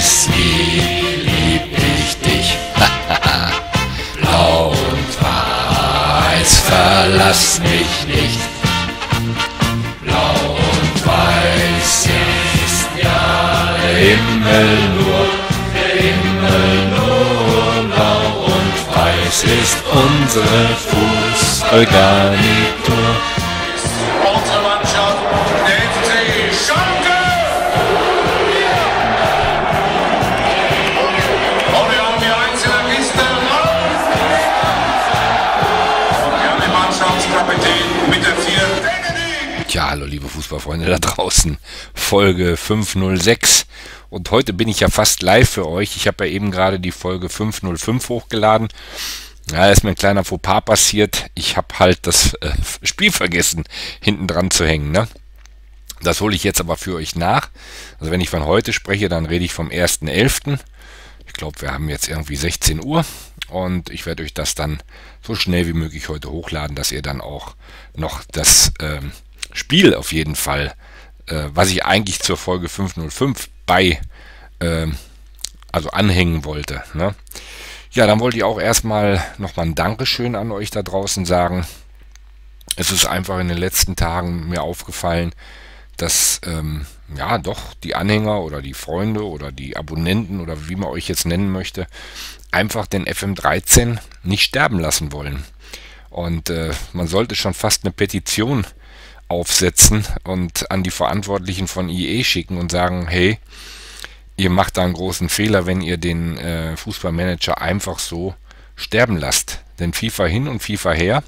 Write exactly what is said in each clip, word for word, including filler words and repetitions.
weiß, wie lieb ich dich. Blau und weiß, verlass mich nicht. Blau und weiß ist ja der Himmel nur, der Himmel nur. Blau und weiß ist unsere Fußballgarnitur. Unsere Mannschaft, der F C Schalke! Und wir haben die Einzelkiste raus. Und wir haben den Mannschaftskapitän mit der vier. Tja, hallo liebe Fußballfreunde da draußen, Folge fünfhundertsechs und heute bin ich ja fast live für euch. Ich habe ja eben gerade die Folge fünfhundertfünf hochgeladen. Ja, da ist mir ein kleiner Fauxpas passiert. Ich habe halt das äh, Spiel vergessen, hinten dran zu hängen. Ne? Das hole ich jetzt aber für euch nach. Also wenn ich von heute spreche, dann rede ich vom ersten elften Ich glaube, wir haben jetzt irgendwie sechzehn Uhr und ich werde euch das dann so schnell wie möglich heute hochladen, dass ihr dann auch noch das ähm, Spiel auf jeden Fall, äh, was ich eigentlich zur Folge fünfhundertfünf bei, äh, also anhängen wollte. Ne? Ja, dann wollte ich auch erstmal nochmal ein Dankeschön an euch da draußen sagen. Es ist einfach in den letzten Tagen mir aufgefallen, dass ähm, ja doch die Anhänger oder die Freunde oder die Abonnenten oder wie man euch jetzt nennen möchte, einfach den F M dreizehn nicht sterben lassen wollen. Und äh, man sollte schon fast eine Petition aufsetzen und an die Verantwortlichen von E A schicken und sagen, hey, ihr macht da einen großen Fehler, wenn ihr den äh, Fußballmanager einfach so sterben lasst. Denn FIFA hin und FIFA her,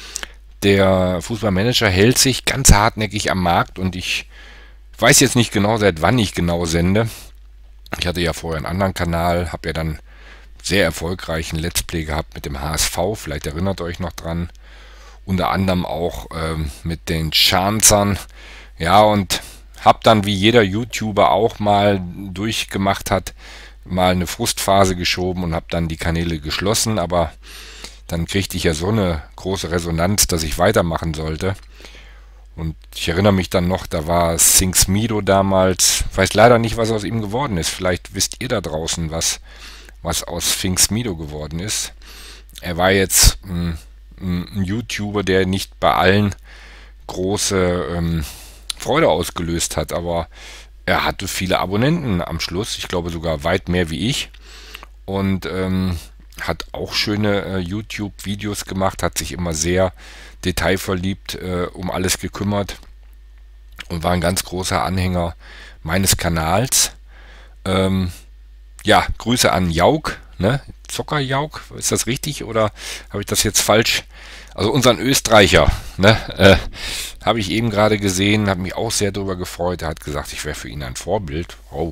der Fußballmanager hält sich ganz hartnäckig am Markt und ich weiß jetzt nicht genau, seit wann ich genau sende. Ich hatte ja vorher einen anderen Kanal, habe ja dann sehr erfolgreichen Let's Play gehabt mit dem H S V, vielleicht erinnert ihr euch noch dran. Unter anderem auch ähm, mit den Schanzern. Ja, und habe dann, wie jeder YouTuber auch mal durchgemacht hat, mal eine Frustphase geschoben und habe dann die Kanäle geschlossen. Aber dann kriegte ich ja so eine große Resonanz, dass ich weitermachen sollte. Und ich erinnere mich dann noch, da war Singsmido damals. Ich weiß leider nicht, was aus ihm geworden ist. Vielleicht wisst ihr da draußen, was, was aus Singsmido geworden ist. Er war jetzt mh, ein YouTuber, der nicht bei allen große ähm, Freude ausgelöst hat, aber er hatte viele Abonnenten am Schluss, ich glaube sogar weit mehr wie ich, und ähm, hat auch schöne äh, YouTube-Videos gemacht, hat sich immer sehr detailverliebt äh, um alles gekümmert und war ein ganz großer Anhänger meines Kanals. Ähm, ja, Grüße an Jauk, ne? Zocker-Jauk, ist das richtig oder habe ich das jetzt falsch? Also unseren Österreicher, ne, äh, habe ich eben gerade gesehen, habe mich auch sehr darüber gefreut. Er hat gesagt, ich wäre für ihn ein Vorbild. Oh,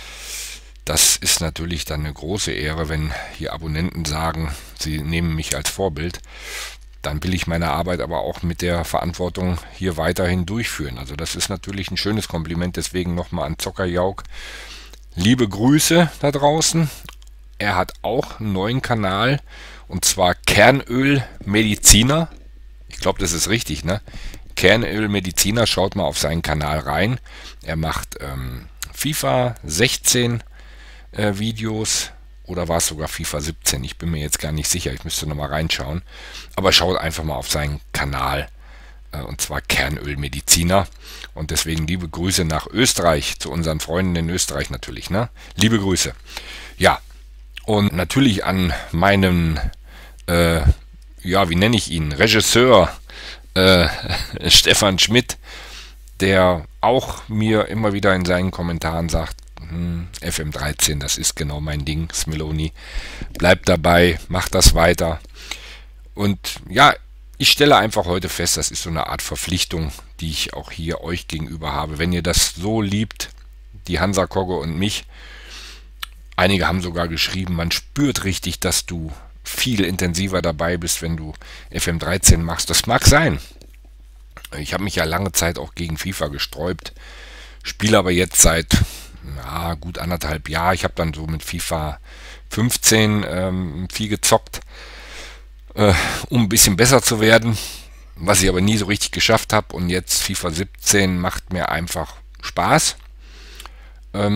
das ist natürlich dann eine große Ehre, wenn hier Abonnenten sagen, sie nehmen mich als Vorbild. Dann will ich meine Arbeit aber auch mit der Verantwortung hier weiterhin durchführen. Also das ist natürlich ein schönes Kompliment, deswegen nochmal an Zocker-Jauk. Liebe Grüße da draußen. Er hat auch einen neuen Kanal, und zwar Kernöl Mediziner. Ich glaube, das ist richtig, ne? Kernöl Mediziner, schaut mal auf seinen Kanal rein. Er macht ähm, FIFA sechzehn äh, Videos, oder war es sogar FIFA siebzehn? Ich bin mir jetzt gar nicht sicher, ich müsste nochmal reinschauen. Aber schaut einfach mal auf seinen Kanal, äh, und zwar Kernöl Mediziner. Und deswegen liebe Grüße nach Österreich, zu unseren Freunden in Österreich natürlich, ne? Liebe Grüße. Ja. Und natürlich an meinen, äh, ja, wie nenne ich ihn, Regisseur äh, Stefan Schmidt, der auch mir immer wieder in seinen Kommentaren sagt, hm, F M dreizehn, das ist genau mein Ding, Smiloni, bleibt dabei, macht das weiter. Und ja, ich stelle einfach heute fest, das ist so eine Art Verpflichtung, die ich auch hier euch gegenüber habe. Wenn ihr das so liebt, die Hansa Kogge und mich, einige haben sogar geschrieben, man spürt richtig, dass du viel intensiver dabei bist, wenn du F M dreizehn machst. Das mag sein. Ich habe mich ja lange Zeit auch gegen FIFA gesträubt, spiele aber jetzt seit ja, gut anderthalb Jahren. Ich habe dann so mit FIFA fünfzehn ähm, viel gezockt, äh, um ein bisschen besser zu werden, was ich aber nie so richtig geschafft habe. Und jetzt FIFA siebzehn macht mir einfach Spaß. Ähm,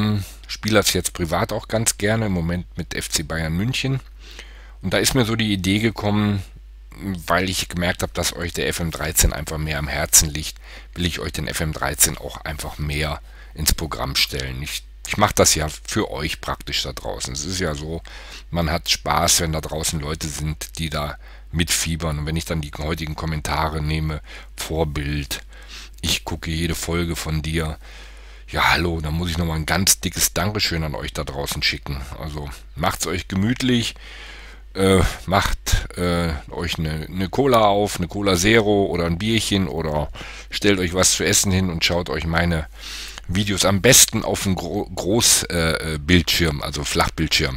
spiele das jetzt privat auch ganz gerne, im Moment mit F C Bayern München. Und da ist mir so die Idee gekommen, weil ich gemerkt habe, dass euch der F M dreizehn einfach mehr am Herzen liegt, will ich euch den F M dreizehn auch einfach mehr ins Programm stellen. Ich, ich mache das ja für euch praktisch da draußen. Es ist ja so, man hat Spaß, wenn da draußen Leute sind, die da mitfiebern. Und wenn ich dann die heutigen Kommentare nehme, Vorbild, ich gucke jede Folge von dir, ja hallo, dann muss ich nochmal ein ganz dickes Dankeschön an euch da draußen schicken. Also macht's euch gemütlich. Äh, macht äh, euch eine, eine Cola auf, eine Cola Zero oder ein Bierchen oder stellt euch was zu essen hin und schaut euch meine Videos am besten auf dem Gro Großbildschirm, äh, also Flachbildschirm.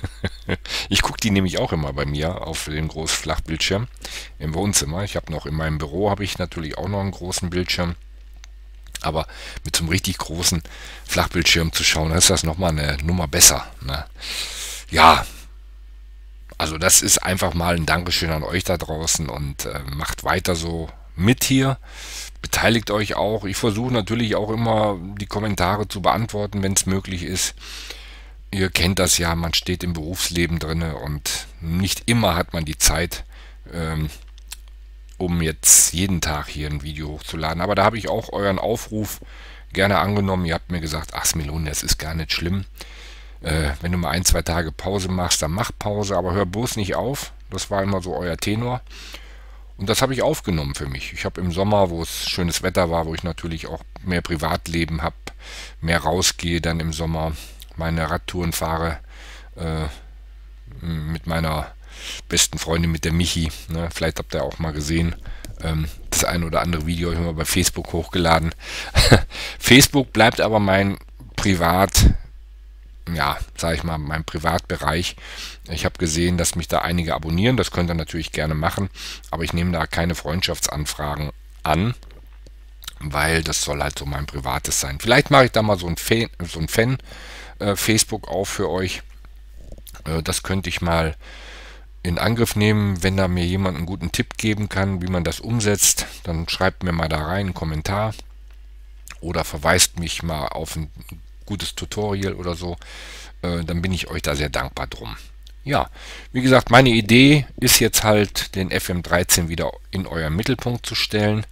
Ich gucke die nämlich auch immer bei mir auf dem Großflachbildschirm im Wohnzimmer. Ich habe noch in meinem Büro habe ich natürlich auch noch einen großen Bildschirm. Aber mit so einem richtig großen Flachbildschirm zu schauen, ist das nochmal eine Nummer besser. Ne? Ja, also das ist einfach mal ein Dankeschön an euch da draußen und äh, macht weiter so mit hier. Beteiligt euch auch. Ich versuche natürlich auch immer die Kommentare zu beantworten, wenn es möglich ist. Ihr kennt das ja, man steht im Berufsleben drinne und nicht immer hat man die Zeit, ähm, um jetzt jeden Tag hier ein Video hochzuladen. Aber da habe ich auch euren Aufruf gerne angenommen. Ihr habt mir gesagt, ach Smilone, das ist gar nicht schlimm. Äh, wenn du mal ein, zwei Tage Pause machst, dann mach Pause, aber hör bloß nicht auf. Das war immer so euer Tenor. Und das habe ich aufgenommen für mich. Ich habe im Sommer, wo es schönes Wetter war, wo ich natürlich auch mehr Privatleben habe, mehr rausgehe, dann im Sommer meine Radtouren fahre, äh, mit meiner besten Freundin, mit der Michi. Ne? Vielleicht habt ihr auch mal gesehen, ähm, das ein oder andere Video habe ich mal bei Facebook hochgeladen. Facebook bleibt aber mein Privat, ja, sage ich mal, mein Privatbereich. Ich habe gesehen, dass mich da einige abonnieren, das könnt ihr natürlich gerne machen, aber ich nehme da keine Freundschaftsanfragen an, weil das soll halt so mein Privates sein. Vielleicht mache ich da mal so ein Fan, so ein Fan äh, Facebook auf für euch. Äh, das könnte ich mal in Angriff nehmen, wenn da mir jemand einen guten Tipp geben kann, wie man das umsetzt, dann schreibt mir mal da rein einen Kommentar oder verweist mich mal auf ein gutes Tutorial oder so, äh, dann bin ich euch da sehr dankbar drum. Ja, wie gesagt, meine Idee ist jetzt halt, den F M dreizehn wieder in euren Mittelpunkt zu stellen.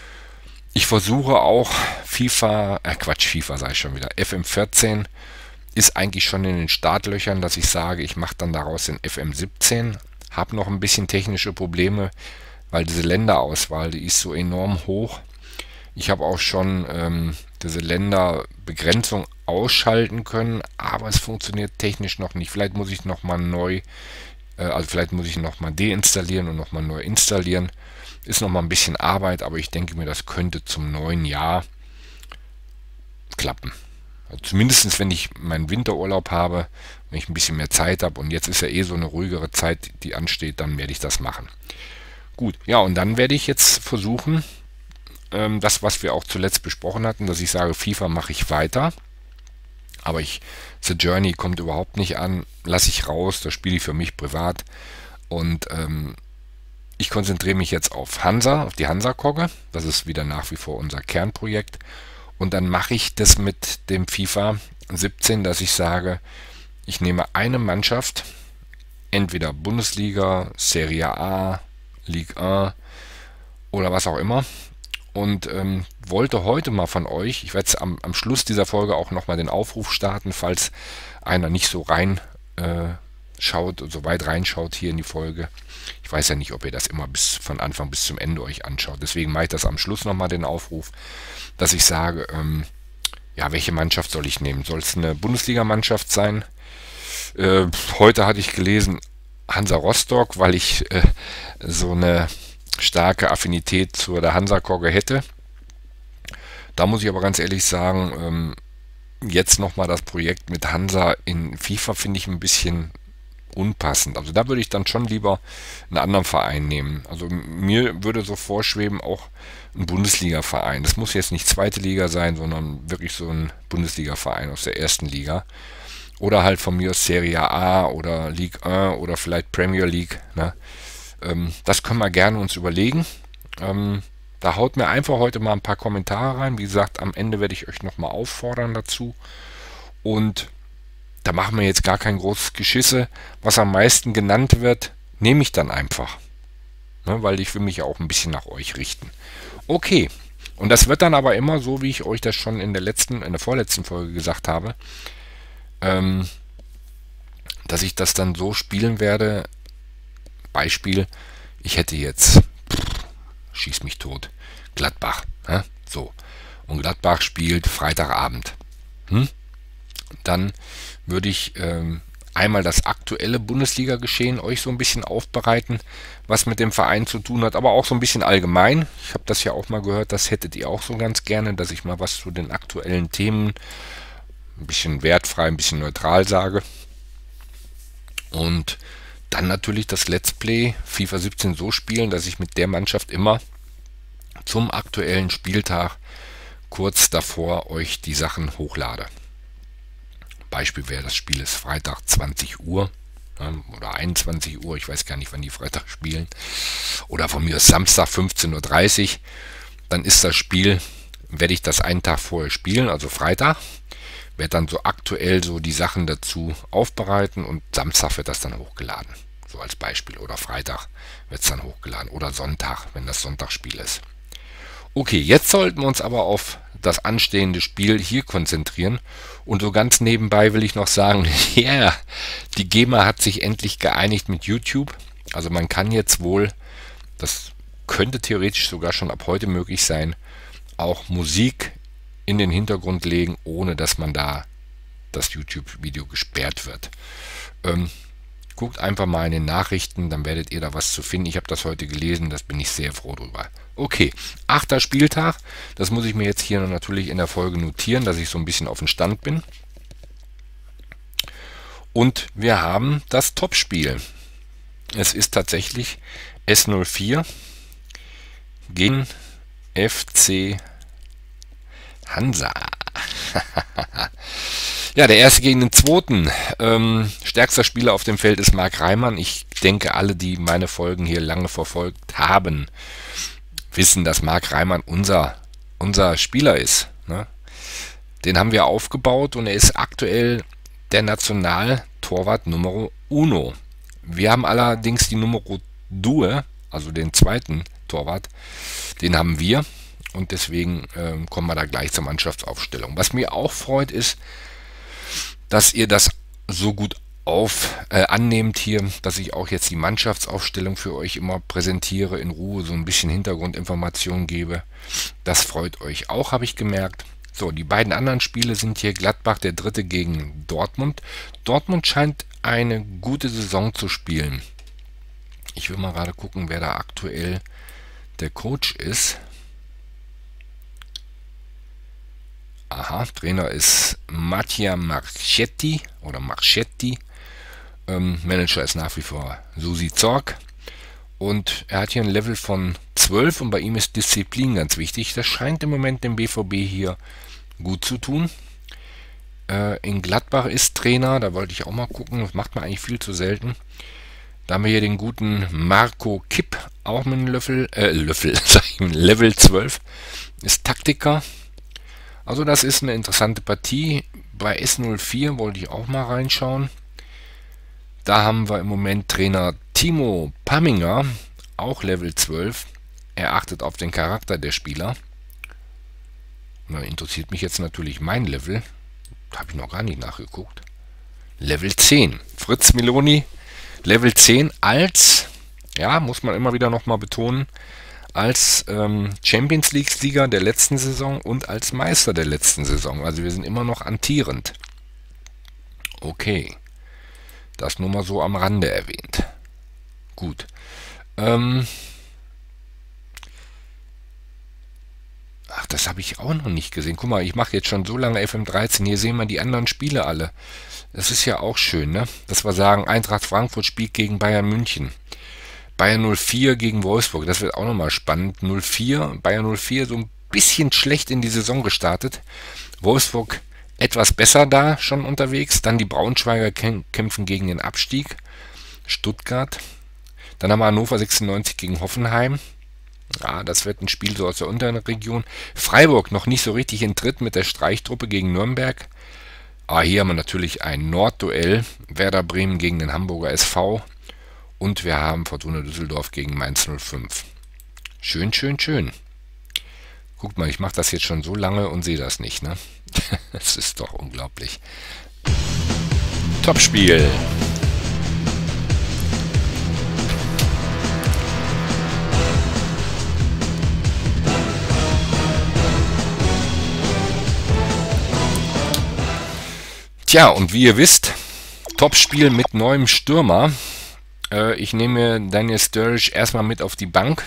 Ich versuche auch FIFA, äh Quatsch, FIFA sage ich schon wieder, F M vierzehn ist eigentlich schon in den Startlöchern, dass ich sage, ich mache dann daraus den F M siebzehn, habe noch ein bisschen technische Probleme, weil diese Länderauswahl, die ist so enorm hoch. Ich habe auch schon ähm, diese Länderbegrenzung ausschalten können, aber es funktioniert technisch noch nicht. Vielleicht muss ich noch mal neu, äh, also vielleicht muss ich noch mal deinstallieren und noch mal neu installieren. Ist noch mal ein bisschen Arbeit, aber ich denke mir, das könnte zum neuen Jahr klappen. Also zumindest wenn ich meinen Winterurlaub habe, wenn ich ein bisschen mehr Zeit habe und jetzt ist ja eh so eine ruhigere Zeit, die ansteht, dann werde ich das machen. Gut, ja, und dann werde ich jetzt versuchen, das, was wir auch zuletzt besprochen hatten, dass ich sage, FIFA mache ich weiter, aber ich The Journey kommt überhaupt nicht an, lasse ich raus, das spiele ich für mich privat und ähm, ich konzentriere mich jetzt auf Hansa, auf die Hansa-Kogge, das ist wieder nach wie vor unser Kernprojekt und dann mache ich das mit dem FIFA siebzehn, dass ich sage, ich nehme eine Mannschaft, entweder Bundesliga, Serie A, Ligue eins oder was auch immer, und ähm, wollte heute mal von euch, ich werde am, am Schluss dieser Folge auch nochmal den Aufruf starten, falls einer nicht so rein äh, schaut und so weit reinschaut hier in die Folge. Ich weiß ja nicht, ob ihr das immer bis von Anfang bis zum Ende euch anschaut. Deswegen mache ich das am Schluss nochmal den Aufruf, dass ich sage, ähm, ja, welche Mannschaft soll ich nehmen? Soll es eine Bundesligamannschaft sein? Äh, heute hatte ich gelesen Hansa Rostock, weil ich äh, so eine starke Affinität zu der Hansa-Kogge hätte. Da muss ich aber ganz ehrlich sagen, ähm, jetzt nochmal das Projekt mit Hansa in FIFA finde ich ein bisschen unpassend. Also da würde ich dann schon lieber einen anderen Verein nehmen. Also mir würde so vorschweben, auch ein Bundesliga-Verein. Das muss jetzt nicht zweite Liga sein, sondern wirklich so ein Bundesliga-Verein aus der ersten Liga. Oder halt von mir aus Serie A oder Ligue eins oder vielleicht Premier League, ne? Das können wir gerne uns überlegen. Ähm, da haut mir einfach heute mal ein paar Kommentare rein. Wie gesagt, am Ende werde ich euch nochmal auffordern dazu. Und da machen wir jetzt gar kein großes Geschisse. Was am meisten genannt wird, nehme ich dann einfach. Ne, weil ich will mich ja auch ein bisschen nach euch richten. Okay. Und das wird dann aber immer so, wie ich euch das schon in der letzten, in der vorletzten Folge gesagt habe, ähm, dass ich das dann so spielen werde. Beispiel, ich hätte jetzt, pff, schieß mich tot, Gladbach. Ne? So. Und Gladbach spielt Freitagabend. Hm? Dann würde ich ähm, einmal das aktuelle Bundesliga-Geschehen euch so ein bisschen aufbereiten, was mit dem Verein zu tun hat, aber auch so ein bisschen allgemein. Ich habe das ja auch mal gehört, das hättet ihr auch so ganz gerne, dass ich mal was zu den aktuellen Themen ein bisschen wertfrei, ein bisschen neutral sage. Und dann natürlich das Let's Play FIFA siebzehn so spielen, dass ich mit der Mannschaft immer zum aktuellen Spieltag kurz davor euch die Sachen hochlade. Beispiel wäre, das Spiel ist Freitag zwanzig Uhr oder einundzwanzig Uhr, ich weiß gar nicht, wann die Freitag spielen. Oder von mir ist Samstag fünfzehn Uhr dreißig. Dann ist das Spiel, werde ich das einen Tag vorher spielen, also Freitag. Werde dann so aktuell so die Sachen dazu aufbereiten und Samstag wird das dann hochgeladen. So als Beispiel. Oder Freitag wird es dann hochgeladen. Oder Sonntag, wenn das Sonntagsspiel ist. Okay, jetzt sollten wir uns aber auf das anstehende Spiel hier konzentrieren. Und so ganz nebenbei will ich noch sagen, ja, yeah, die GEMA hat sich endlich geeinigt mit YouTube. Also man kann jetzt wohl, das könnte theoretisch sogar schon ab heute möglich sein, auch Musik in den Hintergrund legen, ohne dass man da das YouTube-Video gesperrt wird. Ähm, guckt einfach mal in den Nachrichten, dann werdet ihr da was zu finden. Ich habe das heute gelesen, das bin ich sehr froh drüber. Okay, achter Spieltag, das muss ich mir jetzt hier natürlich in der Folge notieren, dass ich so ein bisschen auf dem Stand bin. Und wir haben das Topspiel. Es ist tatsächlich S null vier gegen F C Hansa. Ja, der erste gegen den zweiten. Ähm, stärkster Spieler auf dem Feld ist Marc Reimann. Ich denke, alle, die meine Folgen hier lange verfolgt haben, wissen, dass Marc Reimann unser, unser Spieler ist. Ne? Den haben wir aufgebaut und er ist aktuell der Nationaltorwart Numero uno. Wir haben allerdings die Numero due, also den zweiten Torwart, den haben wir. Und deswegen äh, kommen wir da gleich zur Mannschaftsaufstellung. Was mir auch freut, ist, dass ihr das so gut auf äh, annehmt hier, dass ich auch jetzt die Mannschaftsaufstellung für euch immer präsentiere, in Ruhe so ein bisschen Hintergrundinformationen gebe. Das freut euch auch, habe ich gemerkt. So, die beiden anderen Spiele sind hier Gladbach, der dritte gegen Dortmund. Dortmund scheint eine gute Saison zu spielen. Ich will mal gerade gucken, wer da aktuell der Coach ist. Aha, Trainer ist Mattia Marchetti oder Marchetti. Ähm, Manager ist nach wie vor Susi Zorc. Und er hat hier ein Level von zwölf und bei ihm ist Disziplin ganz wichtig. Das scheint im Moment dem B V B hier gut zu tun. Äh, in Gladbach ist Trainer, da wollte ich auch mal gucken, das macht man eigentlich viel zu selten. Da haben wir hier den guten Marco Kipp, auch mit einem Löffel, äh, Löffel, sag ich, Level zwölf, ist Taktiker. Also das ist eine interessante Partie. Bei S null vier wollte ich auch mal reinschauen. Da haben wir im Moment Trainer Timo Pamminger, auch Level zwölf. Er achtet auf den Charakter der Spieler. Da interessiert mich jetzt natürlich mein Level. Habe ich noch gar nicht nachgeguckt. Level zehn. Fritz Meloni, Level zehn als, ja, muss man immer wieder nochmal betonen, als ähm, Champions League-Sieger der letzten Saison und als Meister der letzten Saison. Also wir sind immer noch amtierend. Okay. Das nur mal so am Rande erwähnt. Gut. Ähm Ach, das habe ich auch noch nicht gesehen. Guck mal, ich mache jetzt schon so lange F M dreizehn. Hier sehen wir die anderen Spiele alle. Das ist ja auch schön, ne? Dass wir sagen, Eintracht Frankfurt spielt gegen Bayern München. Bayern null vier gegen Wolfsburg, das wird auch nochmal spannend. null vier, Bayern null vier so ein bisschen schlecht in die Saison gestartet. Wolfsburg etwas besser da schon unterwegs. Dann die Braunschweiger kämpfen gegen den Abstieg. Stuttgart. Dann haben wir Hannover sechsundneunzig gegen Hoffenheim. Ja, das wird ein Spiel so aus der unteren Region. Freiburg noch nicht so richtig in Tritt mit der Streichtruppe gegen Nürnberg. Ah, hier haben wir natürlich ein Nordduell. Werder Bremen gegen den Hamburger S V. Und wir haben Fortuna Düsseldorf gegen Mainz null fünf. Schön, schön, schön. Guckt mal, ich mache das jetzt schon so lange und sehe das nicht, ne? Das ist doch unglaublich. Topspiel. Tja, und wie ihr wisst, Topspiel mit neuem Stürmer. Äh, ich nehme Daniel Sturridge erstmal mit auf die Bank.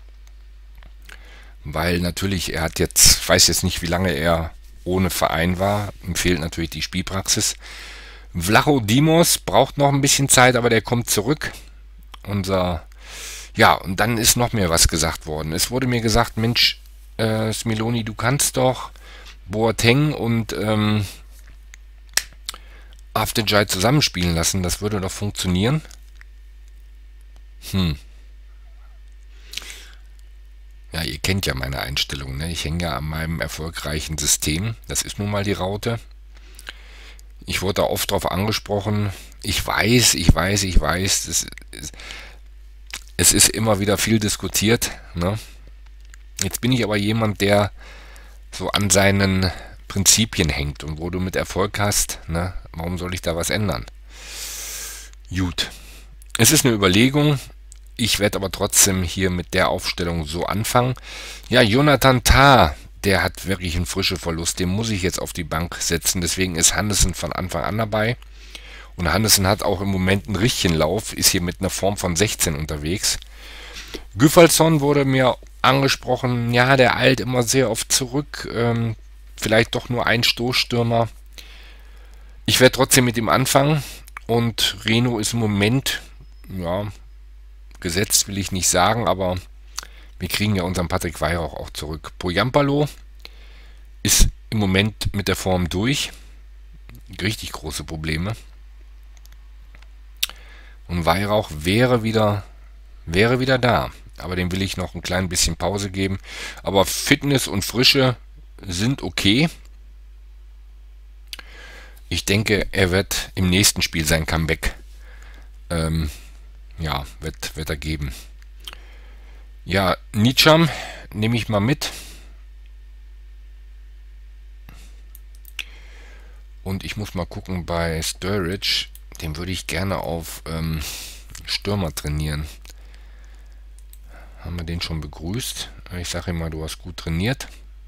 Weil natürlich, er hat jetzt, ich weiß jetzt nicht, wie lange er ohne Verein war. Ihm fehlt natürlich die Spielpraxis. Vlachodimos braucht noch ein bisschen Zeit, aber der kommt zurück. Unser, ja, und dann ist noch mehr was gesagt worden. Es wurde mir gesagt, Mensch, äh, Smiloni, du kannst doch Boateng und ähm, Avdijay zusammenspielen lassen. Das würde doch funktionieren. Hm. Ja, ihr kennt ja meine Einstellung, ne? Ich hänge ja an meinem erfolgreichen System. Das ist nun mal die Raute. Ich wurde da oft drauf angesprochen. Ich weiß, ich weiß, ich weiß, das ist, es ist immer wieder viel diskutiert, ne? Jetzt bin ich aber jemand, der so an seinen Prinzipien hängt. Und wo du mit Erfolg hast, ne? Warum soll ich da was ändern? Gut. Es ist eine Überlegung. Ich werde aber trotzdem hier mit der Aufstellung so anfangen. Ja, Jonathan Tah, der hat wirklich einen frischen Verlust. Den muss ich jetzt auf die Bank setzen. Deswegen ist Hannesen von Anfang an dabei. Und Hannesen hat auch im Moment einen richtigen Lauf. Ist hier mit einer Form von sechzehn unterwegs. Gyfalsson wurde mir angesprochen. Ja, der eilt immer sehr oft zurück. Ähm, vielleicht doch nur ein Stoßstürmer. Ich werde trotzdem mit ihm anfangen. Und Reno ist im Moment, ja, gesetzt will ich nicht sagen, aber wir kriegen ja unseren Patrick Weihrauch auch zurück. Poyampalo ist im Moment mit der Form durch. Richtig große Probleme. Und Weihrauch wäre wieder, wäre wieder da. Aber dem will ich noch ein klein bisschen Pause geben. Aber Fitness und Frische sind okay. Ich denke, er wird im nächsten Spiel sein Comeback ähm, ja, wird, wird er geben. Ja, Nicham nehme ich mal mit. Und ich muss mal gucken bei Sturridge. Den würde ich gerne auf ähm, Stürmer trainieren. Haben wir den schon begrüßt? Ich sage ihm mal, du hast gut trainiert.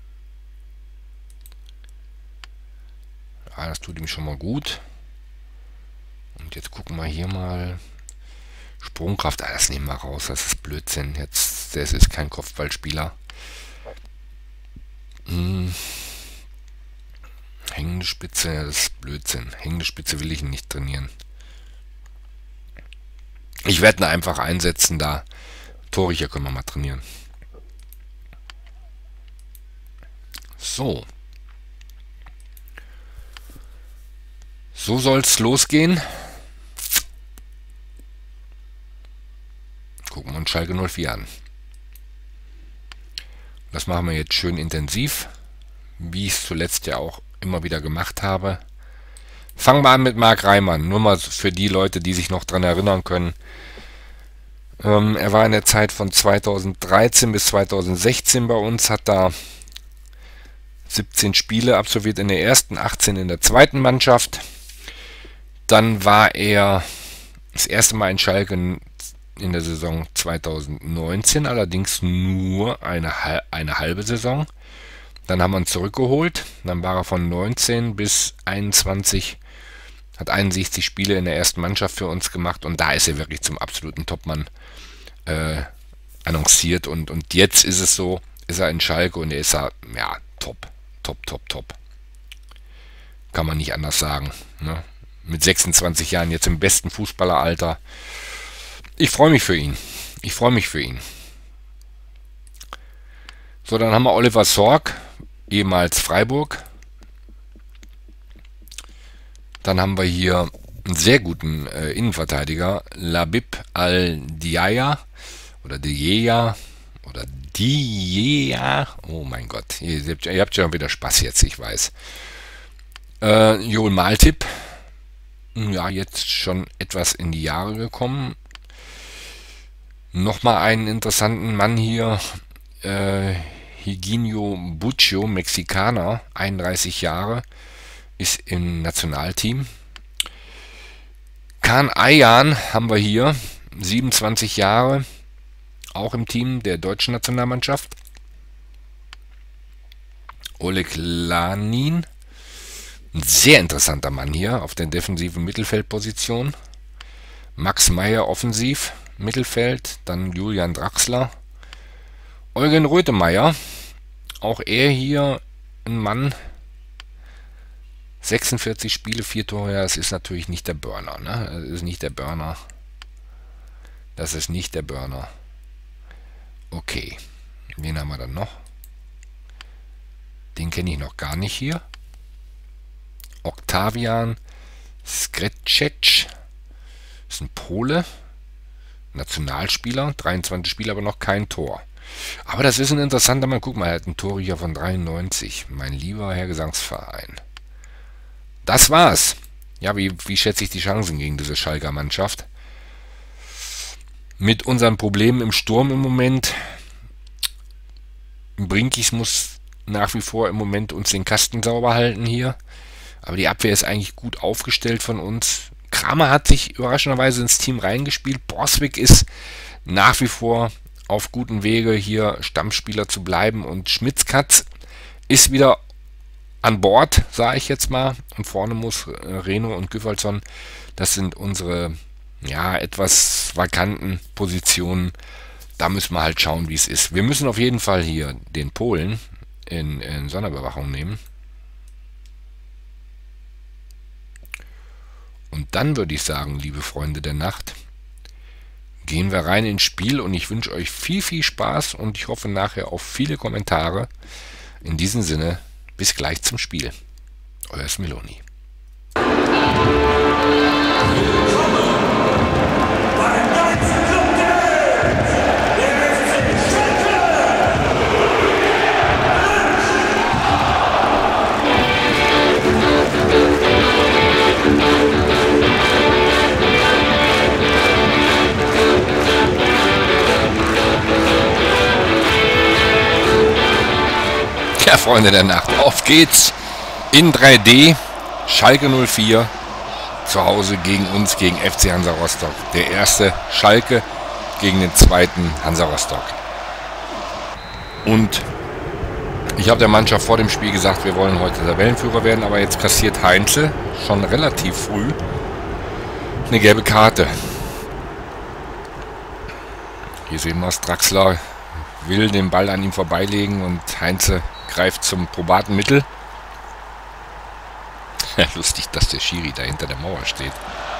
Ja, das tut ihm schon mal gut. Und jetzt gucken wir hier mal. Sprungkraft, ah, das nehmen wir raus, das ist Blödsinn. Jetzt, das ist kein Kopfballspieler. Hm. Hängende Spitze, ja, das ist Blödsinn. Hängende Spitze will ich nicht trainieren. Ich werde ihn einfach einsetzen da. Torricher können wir mal trainieren. So. So soll es losgehen. Gucken wir uns Schalke null vier an. Das machen wir jetzt schön intensiv, wie ich es zuletzt ja auch immer wieder gemacht habe. Fangen wir an mit Marc Reimann, nur mal für die Leute, die sich noch dran erinnern können. Ähm, er war in der Zeit von zweitausenddreizehn bis zweitausendsechzehn bei uns, hat da siebzehn Spiele absolviert in der ersten, achtzehn in der zweiten Mannschaft. Dann war er das erste Mal in Schalke in der Saison zweitausendneunzehn, allerdings nur eine, eine halbe Saison. Dann haben wir ihn zurückgeholt. Dann war er von neunzehn bis einundzwanzig, hat einundsechzig Spiele in der ersten Mannschaft für uns gemacht. Und da ist er wirklich zum absoluten Topmann äh, annonciert. Und, und jetzt ist es so, ist er in Schalke und er ist er, ja, top, top, top, top. Kann man nicht anders sagen, ne? Mit sechsundzwanzig Jahren jetzt im besten Fußballeralter. Ich freue mich für ihn. Ich freue mich für ihn. So, dann haben wir Oliver Sorg, ehemals Freiburg. Dann haben wir hier einen sehr guten äh, Innenverteidiger, Labib Al-Diaya oder Diaya oder Diaya. Oh mein Gott, ihr, ihr habt schon wieder Spaß jetzt, ich weiß. Äh, Joel Maltip, ja, jetzt schon etwas in die Jahre gekommen. Nochmal einen interessanten Mann hier, äh, Higinio Buccio, Mexikaner, einunddreißig Jahre, ist im Nationalteam. Kaan Ayhan haben wir hier, siebenundzwanzig Jahre, auch im Team der deutschen Nationalmannschaft. Oleg Lanin, ein sehr interessanter Mann hier auf der defensiven Mittelfeldposition. Max Meyer offensiv, Mittelfeld, dann Julian Draxler. Eugen Röthemeyer, auch er hier ein Mann, sechsundvierzig Spiele, vier Tore, das ist natürlich nicht der Burner, ne? Das ist nicht der Burner. Das ist nicht der Burner. Okay, wen haben wir dann noch? Den kenne ich noch gar nicht hier. Oktavian Skretschec, ist ein Pole, Nationalspieler, dreiundzwanzig Spiele, aber noch kein Tor. Aber das ist ein interessanter Mann. Guck mal, er hat ein Tor hier von dreiundneunzig. Mein lieber Herr Gesangsverein. Das war's. Ja, wie, wie schätze ich die Chancen gegen diese Schalker Mannschaft? Mit unseren Problemen im Sturm im Moment. Brinkis muss nach wie vor im Moment uns den Kasten sauber halten hier. Aber die Abwehr ist eigentlich gut aufgestellt von uns. Kramer hat sich überraschenderweise ins Team reingespielt. Borswig ist nach wie vor auf gutem Wege, hier Stammspieler zu bleiben. Und Schmitzkatz ist wieder an Bord, sage ich jetzt mal. Und vorne muss Reno und Gyfalzon, das sind unsere ja etwas vakanten Positionen. Da müssen wir halt schauen, wie es ist. Wir müssen auf jeden Fall hier den Polen in, in Sonderüberwachung nehmen. Und dann würde ich sagen, liebe Freunde der Nacht, gehen wir rein ins Spiel und ich wünsche euch viel, viel Spaß und ich hoffe nachher auf viele Kommentare. In diesem Sinne, bis gleich zum Spiel. Euer Smiloni. Ja, Freunde der Nacht, auf geht's in drei D, Schalke null vier, zu Hause gegen uns, gegen F C Hansa Rostock. Der erste Schalke gegen den zweiten Hansa Rostock. Und ich habe der Mannschaft vor dem Spiel gesagt, wir wollen heute Tabellenführer werden, aber jetzt kassiert Heinze schon relativ früh eine gelbe Karte. Hier sehen wir es, Draxler will den Ball an ihm vorbeilegen und Heinze greift zum probaten Mittel. Lustig, dass der Schiri da hinter der Mauer steht.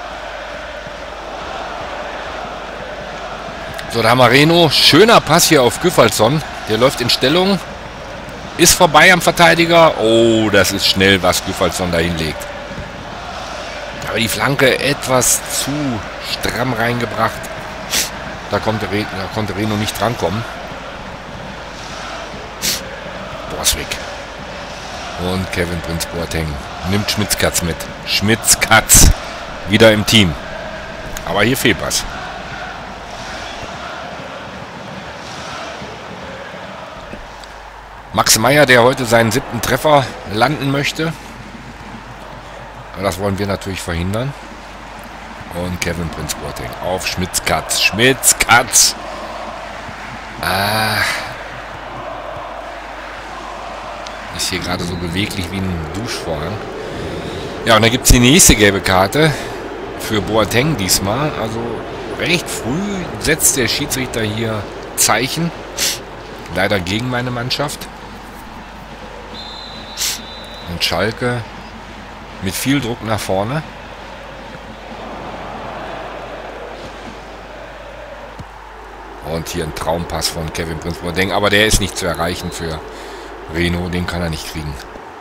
So, da haben wir Reno. Schöner Pass hier auf Gyfalzon. Der läuft in Stellung. Ist vorbei am Verteidiger. Oh, das ist schnell, was Gyfalzon da hinlegt. Aber die Flanke etwas zu stramm reingebracht. Da konnte, Re da konnte Reno nicht drankommen. Borswig. Und Kevin Prince Boateng nimmt Schmitzkatz mit. Schmitzkatz wieder im Team. Aber hier fehlt was. Max Meyer, der heute seinen siebten Treffer landen möchte. Aber das wollen wir natürlich verhindern. Und Kevin Prince Boateng auf Schmitzkatz. Schmitzkatz. Ah. Ist hier gerade so beweglich wie ein Duschvorhang. Ja, und da gibt es die nächste gelbe Karte für Boateng diesmal. Also recht früh setzt der Schiedsrichter hier Zeichen. Leider gegen meine Mannschaft. Und Schalke mit viel Druck nach vorne. Und hier ein Traumpass von Kevin Prince Boateng. Aber der ist nicht zu erreichen für Reno, den kann er nicht kriegen.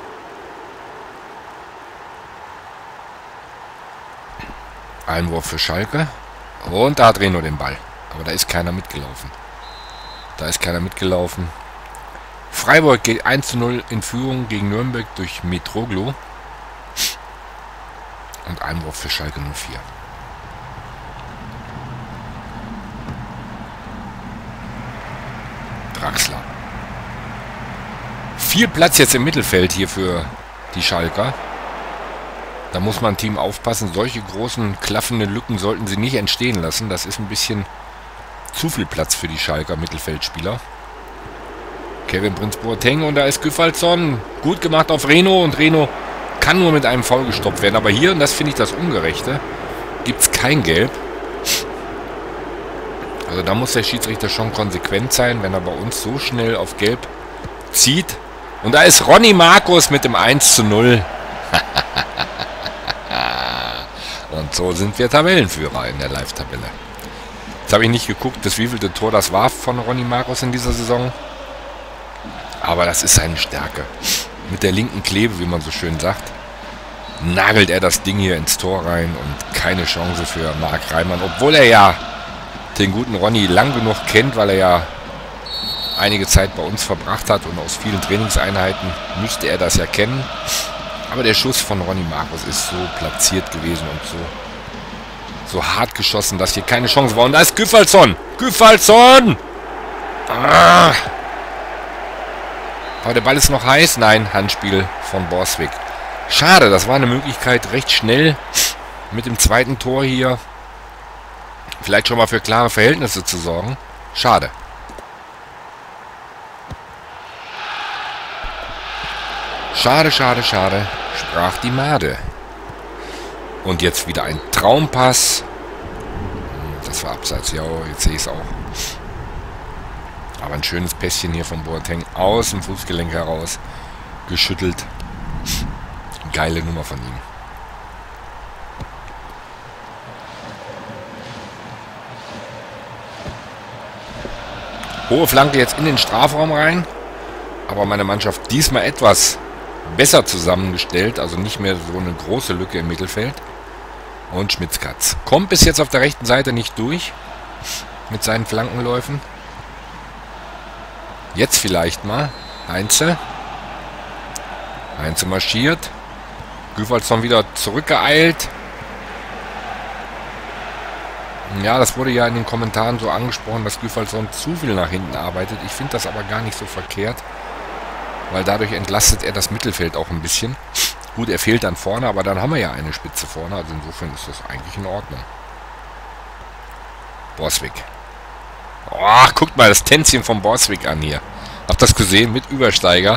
Einwurf für Schalke. Und da hat Reno den Ball. Aber da ist keiner mitgelaufen. Da ist keiner mitgelaufen. Freiburg geht eins zu null in Führung gegen Nürnberg durch Mitroglou. Und Einwurf für Schalke null vier. Draxler. Viel Platz jetzt im Mittelfeld hier für die Schalker. Da muss man Team aufpassen. Solche großen, klaffenden Lücken sollten sie nicht entstehen lassen. Das ist ein bisschen zu viel Platz für die Schalker Mittelfeldspieler. Kevin Prince Boateng und da ist Gyfalzon. Gut gemacht auf Reno und Reno kann nur mit einem Foul gestoppt werden. Aber hier, und das finde ich das Ungerechte, gibt es kein Gelb. Also da muss der Schiedsrichter schon konsequent sein, wenn er bei uns so schnell auf Gelb zieht. Und da ist Ronny Markus mit dem eins zu null. Und so sind wir Tabellenführer in der Live-Tabelle. Jetzt habe ich nicht geguckt, bis wievielte Tor das war von Ronny Markus in dieser Saison. Aber das ist seine Stärke. Mit der linken Klebe, wie man so schön sagt, nagelt er das Ding hier ins Tor rein und keine Chance für Marc Reimann. Obwohl er ja den guten Ronny lang genug kennt, weil er ja einige Zeit bei uns verbracht hat und aus vielen Trainingseinheiten müsste er das ja kennen. Aber der Schuss von Ronny Markus ist so platziert gewesen und so, so hart geschossen, dass hier keine Chance war. Und da ist Gyfalzon! Gyfalzon! Ah! Aber der Ball ist noch heiß. Nein, Handspiel von Borswig. Schade, das war eine Möglichkeit, recht schnell mit dem zweiten Tor hier vielleicht schon mal für klare Verhältnisse zu sorgen. Schade. Schade, schade, schade, sprach die Made. Und jetzt wieder ein Traumpass. Das war abseits, ja, jetzt sehe ich es auch. Aber ein schönes Pässchen hier von Boateng aus dem Fußgelenk heraus geschüttelt. Geile Nummer von ihm. Hohe Flanke jetzt in den Strafraum rein. Aber meine Mannschaft diesmal etwas besser zusammengestellt. Also nicht mehr so eine große Lücke im Mittelfeld. Und Schmitzkatz kommt bis jetzt auf der rechten Seite nicht durch. Mit seinen Flankenläufen. Jetzt vielleicht mal. Heinze. Heinze marschiert. Gyfalzon wieder zurückgeeilt. Ja, das wurde ja in den Kommentaren so angesprochen, dass Gyfalzon zu viel nach hinten arbeitet. Ich finde das aber gar nicht so verkehrt. Weil dadurch entlastet er das Mittelfeld auch ein bisschen. Gut, er fehlt dann vorne, aber dann haben wir ja eine Spitze vorne. Also insofern ist das eigentlich in Ordnung. Borswig. Oh, guckt mal das Tänzchen von Borswig an hier. Habt ihr das gesehen? Mit Übersteiger.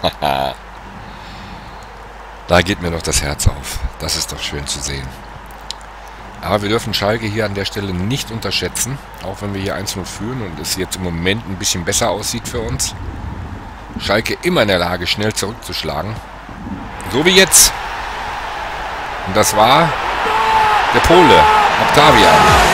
Da geht mir doch das Herz auf. Das ist doch schön zu sehen. Aber wir dürfen Schalke hier an der Stelle nicht unterschätzen. Auch wenn wir hier eins null führen und es jetzt im Moment ein bisschen besser aussieht für uns. Schalke immer in der Lage, schnell zurückzuschlagen. So wie jetzt. Und das war der Pole, Octavian.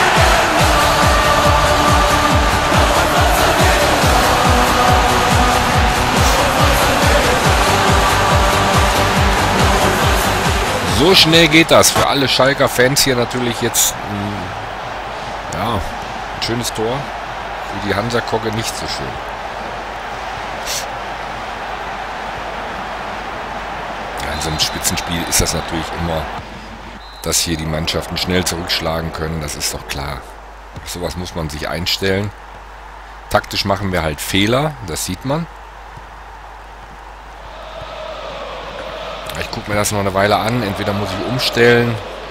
So schnell geht das. Für alle Schalker Fans hier natürlich jetzt ein, ja, ein schönes Tor. Für die Hansa-Kogge nicht so schön. Ja, in so einem Spitzenspiel ist das natürlich immer, dass hier die Mannschaften schnell zurückschlagen können. Das ist doch klar. Auf sowas muss man sich einstellen. Taktisch machen wir halt Fehler. Das sieht man. Ich gucke mir das noch eine Weile an. Entweder muss ich umstellen.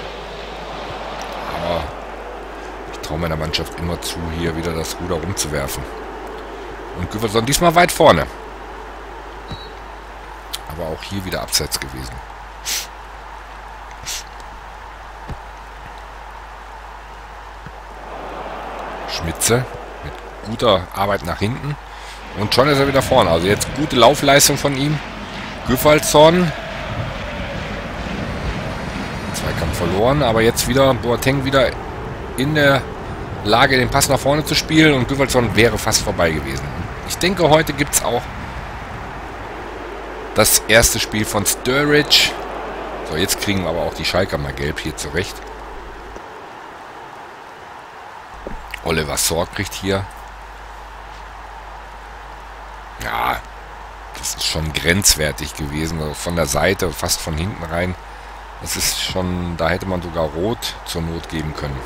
Aber ich traue meiner Mannschaft immer zu, hier wieder das Ruder rumzuwerfen. Und Gyfalzon diesmal weit vorne. Aber auch hier wieder abseits gewesen. Schmitze mit guter Arbeit nach hinten. Und schon ist er wieder vorne. Also jetzt gute Laufleistung von ihm. Gyfalzon. Zweikampf verloren, aber jetzt wieder Boateng wieder in der Lage, den Pass nach vorne zu spielen und Gyfalzon wäre fast vorbei gewesen. Ich denke, heute gibt es auch das erste Spiel von Sturridge. So, jetzt kriegen wir aber auch die Schalker mal gelb hier zurecht. Oliver Sorg kriegt hier. Ja, das ist schon grenzwertig gewesen. Also von der Seite, fast von hinten rein. Das ist schon, da hätte man sogar Rot zur Not geben können.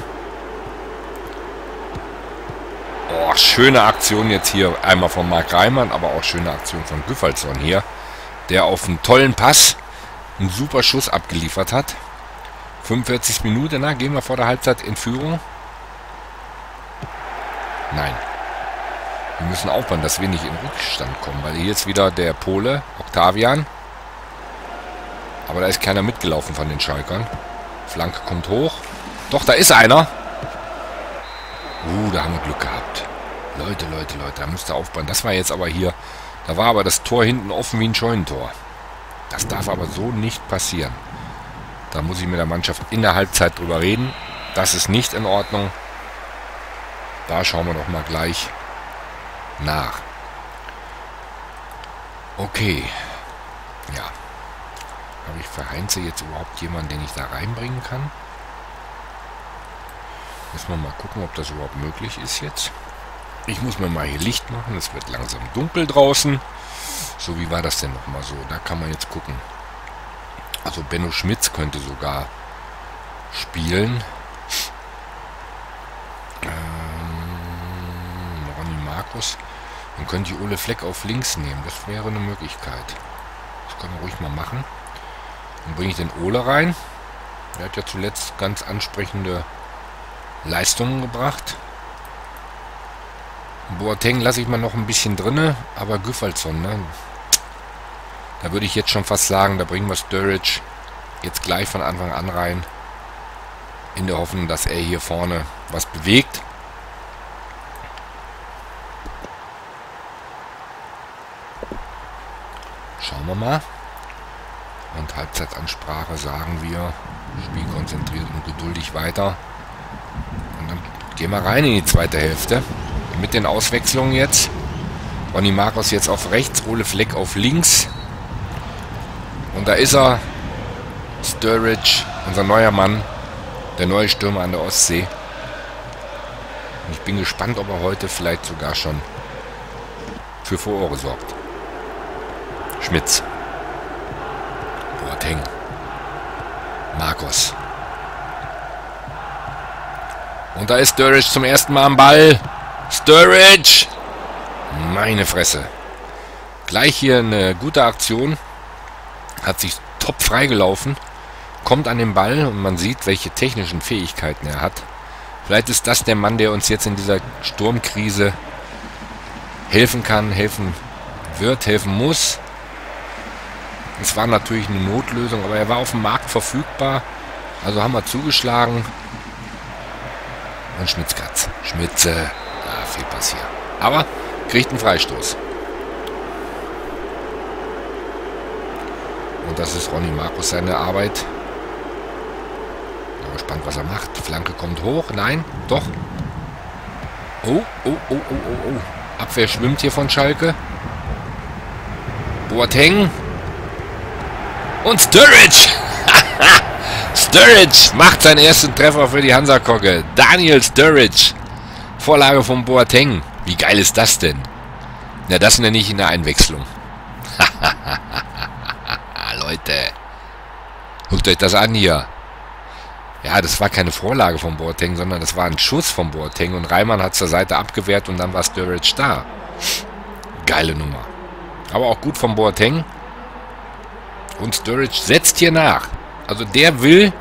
Oh, schöne Aktion jetzt hier. Einmal von Marc Reimann, aber auch schöne Aktion von Gyfalzon hier. Der auf einen tollen Pass einen super Schuss abgeliefert hat. fünfundvierzig Minuten, na, gehen wir vor der Halbzeit in Führung. Nein. Wir müssen aufpassen, dass wir nicht in Rückstand kommen, weil hier ist wieder der Pole, Octavian. Aber da ist keiner mitgelaufen von den Schalkern. Flanke kommt hoch. Doch, da ist einer. Uh, da haben wir Glück gehabt. Leute, Leute, Leute, da müsst ihr aufpassen. Das war jetzt aber hier, da war aber das Tor hinten offen wie ein Scheunentor. Das darf aber so nicht passieren. Da muss ich mit der Mannschaft in der Halbzeit drüber reden. Das ist nicht in Ordnung. Da schauen wir doch mal gleich nach. Okay. Ja. Habe ich für Heinze jetzt überhaupt jemanden, den ich da reinbringen kann? Müssen wir mal gucken, ob das überhaupt möglich ist jetzt. Ich muss mir mal hier Licht machen. Es wird langsam dunkel draußen. So, wie war das denn nochmal so? Da kann man jetzt gucken. Also Benno Schmitz könnte sogar spielen. Ähm, Ronny Markus. Dann könnte ich Ole Fleck auf links nehmen. Das wäre eine Möglichkeit. Das können wir ruhig mal machen. Dann bringe ich den Ole rein. Der hat ja zuletzt ganz ansprechende Leistungen gebracht. Boateng lasse ich mal noch ein bisschen drinne, aber Gyfalzon, ne? Da würde ich jetzt schon fast sagen, da bringen wir Sturridge jetzt gleich von Anfang an rein, in der Hoffnung, dass er hier vorne was bewegt. Schauen wir mal. Und Halbzeitansprache sagen wir, Spiel konzentriert und geduldig weiter. Und dann gehen wir rein in die zweite Hälfte. Mit den Auswechslungen jetzt. Ronny Markus jetzt auf rechts, Ole Fleck auf links. Und da ist er. Sturridge, unser neuer Mann. Der neue Stürmer an der Ostsee. Und ich bin gespannt, ob er heute vielleicht sogar schon für Furore sorgt. Schmitz. Boateng. Markus. Und da ist Sturridge zum ersten Mal am Ball. Sturridge! Meine Fresse. Gleich hier eine gute Aktion. Hat sich top freigelaufen. Kommt an den Ball und man sieht, welche technischen Fähigkeiten er hat. Vielleicht ist das der Mann, der uns jetzt in dieser Sturmkrise helfen kann, helfen wird, helfen muss. Es war natürlich eine Notlösung, aber er war auf dem Markt verfügbar. Also haben wir zugeschlagen. Und Schmitzkatz. Schmitze. Ah, viel passiert. Aber kriegt einen Freistoß. Und das ist Ronny Markus seine Arbeit. Bin gespannt, was er macht. Flanke kommt hoch. Nein, doch. Oh, oh, oh, oh, oh, oh. Abwehr schwimmt hier von Schalke. Boateng. Und Sturridge. Sturridge macht seinen ersten Treffer für die Hansa-Kogge. Daniel Sturridge. Vorlage von Boateng. Wie geil ist das denn? Na, das nenne ich in der Einwechslung. Leute. Guckt euch das an hier. Ja, das war keine Vorlage von Boateng, sondern das war ein Schuss von Boateng. Und Reimann hat zur Seite abgewehrt und dann war Sturridge da. Geile Nummer. Aber auch gut von Boateng. Und Sturridge setzt hier nach. Also der will...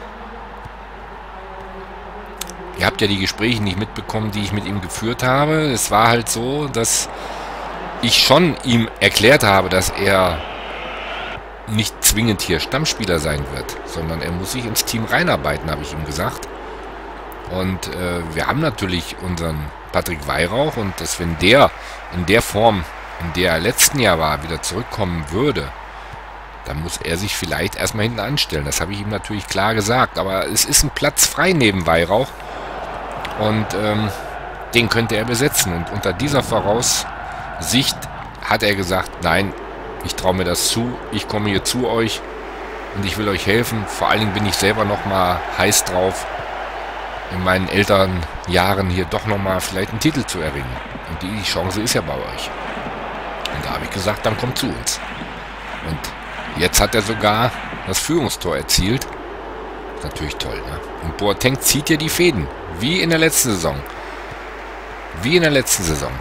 Ihr habt ja die Gespräche nicht mitbekommen, die ich mit ihm geführt habe. Es war halt so, dass ich schon ihm erklärt habe, dass er nicht zwingend hier Stammspieler sein wird, sondern er muss sich ins Team reinarbeiten, habe ich ihm gesagt. Und äh, wir haben natürlich unseren Patrick Weihrauch und dass wenn der in der Form, in der er letzten Jahr war, wieder zurückkommen würde, dann muss er sich vielleicht erstmal hinten anstellen. Das habe ich ihm natürlich klar gesagt. Aber es ist ein Platz frei neben Weihrauch. Und ähm, den könnte er besetzen. Und unter dieser Voraussicht hat er gesagt, nein, ich traue mir das zu. Ich komme hier zu euch und ich will euch helfen. Vor allen Dingen bin ich selber nochmal heiß drauf, in meinen älteren Jahren hier doch nochmal vielleicht einen Titel zu erringen. Und die Chance ist ja bei euch. Und da habe ich gesagt, dann kommt zu uns. Und jetzt hat er sogar das Führungstor erzielt. Ist natürlich toll, ne? Und Boateng zieht hier die Fäden. Wie in der letzten Saison. Wie in der letzten Saison.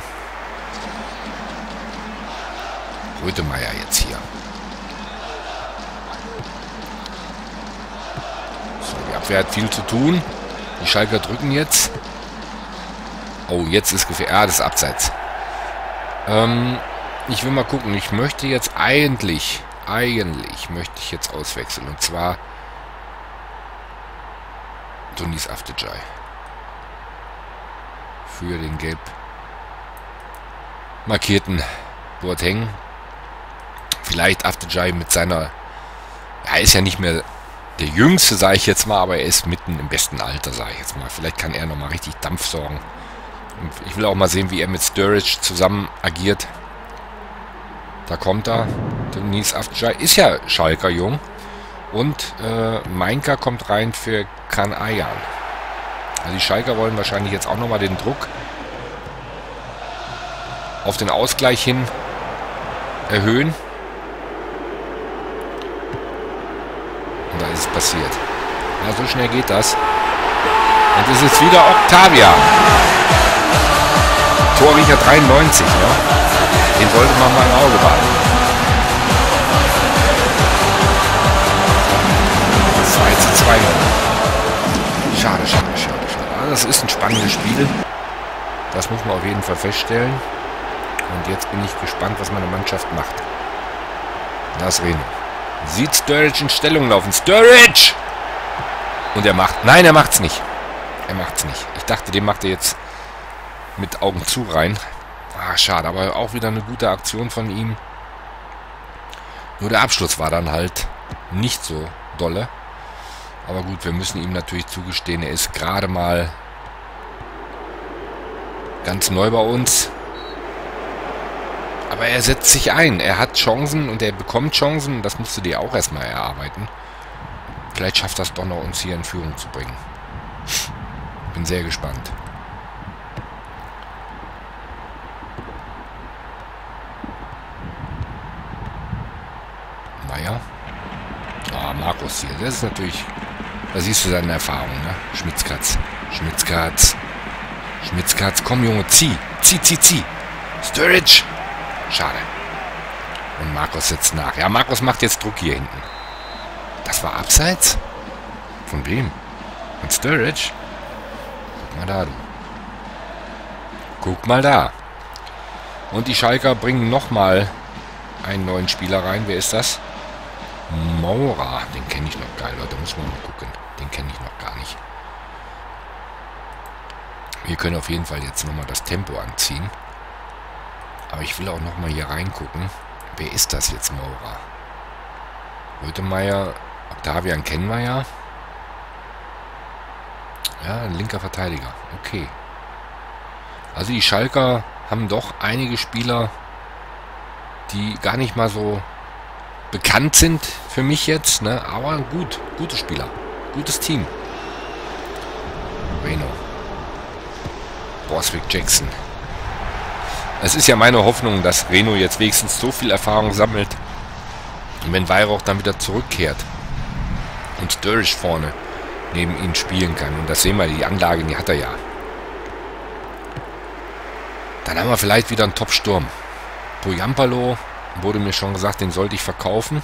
Rötemeyer jetzt hier. So, die Abwehr hat viel zu tun. Die Schalker drücken jetzt. Oh, jetzt ist gefährlich. Ah, das ist abseits. Ähm, ich will mal gucken. Ich möchte jetzt eigentlich, eigentlich möchte ich jetzt auswechseln. Und zwar Doniz Avdijay. Für den gelb markierten Boateng. Vielleicht Avdijay mit seiner... Ja, er ist ja nicht mehr der Jüngste, sage ich jetzt mal, aber er ist mitten im besten Alter, sage ich jetzt mal. Vielleicht kann er nochmal richtig Dampf sorgen. Und ich will auch mal sehen, wie er mit Sturridge zusammen agiert. Da kommt er. Doniz Avdijay ist ja Schalker jung. Und äh, Mainka kommt rein für Can Ayhan. Also die Schalker wollen wahrscheinlich jetzt auch nochmal den Druck auf den Ausgleich hin erhöhen. Und da ist es passiert. Ja, so schnell geht das. Und es ist wieder Octavia. Torriecher dreiundneunzig, ne? Den sollte man mal im Auge behalten. zwei zu zwei. Schade, schade, schade, schade. Also das ist ein spannendes Spiel. Das muss man auf jeden Fall feststellen. Und jetzt bin ich gespannt, was meine Mannschaft macht. Das Reno. Sieht Sturridge in Stellung laufen. Sturridge! Und er macht... Nein, er macht's nicht. Er macht's nicht. Ich dachte, den macht er jetzt mit Augen zu rein. Ah, schade. Aber auch wieder eine gute Aktion von ihm. Nur der Abschluss war dann halt nicht so dolle. Aber gut, wir müssen ihm natürlich zugestehen, er ist gerade mal ganz neu bei uns. Aber er setzt sich ein. Er hat Chancen und er bekommt Chancen. Das musst du dir auch erstmal erarbeiten. Vielleicht schafft das doch noch, uns hier in Führung zu bringen. Bin sehr gespannt. Naja. Ah, Markus hier. Das ist natürlich... Da siehst du seine Erfahrung, ne? Schmitzkatz. Schmitzkatz. Schmitzkatz. Komm, Junge, zieh. Zieh, zieh, zieh. Sturridge. Schade. Und Markus setzt nach. Ja, Markus macht jetzt Druck hier hinten. Das war abseits? Von wem? Von Sturridge? Guck mal da, du. Guck mal da. Und die Schalker bringen nochmal einen neuen Spieler rein. Wer ist das? Moura. Den kenne ich noch gar nicht, Leute. Muss man mal gucken. Den kenne ich noch gar nicht. Wir können auf jeden Fall jetzt nochmal das Tempo anziehen. Aber ich will auch nochmal hier reingucken. Wer ist das jetzt, Moura? Rötemeyer, Octavian kennen wir ja. Ja, ein linker Verteidiger. Okay. Also die Schalker haben doch einige Spieler, die gar nicht mal so bekannt sind für mich jetzt, ne? Aber gut, gute Spieler. Gutes Team. Reno. Borswick Jackson. Es ist ja meine Hoffnung, dass Reno jetzt wenigstens so viel Erfahrung sammelt. Und wenn Weihrauch dann wieder zurückkehrt und Sturridge vorne neben ihn spielen kann. Und das sehen wir, die Anlage, die hat er ja. Dann haben wir vielleicht wieder einen Top-Sturm. Poyampalo wurde mir schon gesagt, den sollte ich verkaufen.